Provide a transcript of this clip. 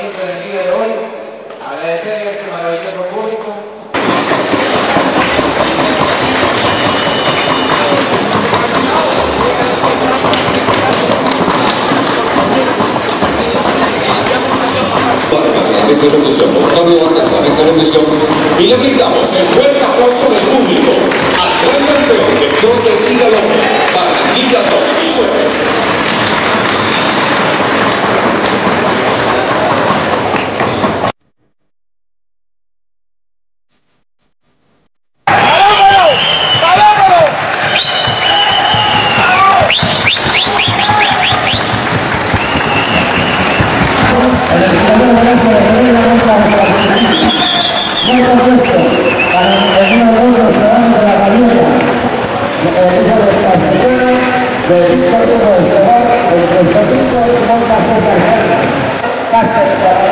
acompañamiento en el día de hoy. Agradecerle a este maravilloso público. Vargas en la mesa de conducción, Octavio Vargas en la mesa de conducción, y le brindamos el fuerte aplauso del público al gran campeón de todo el Liga López, Barranquilla 2009. Castro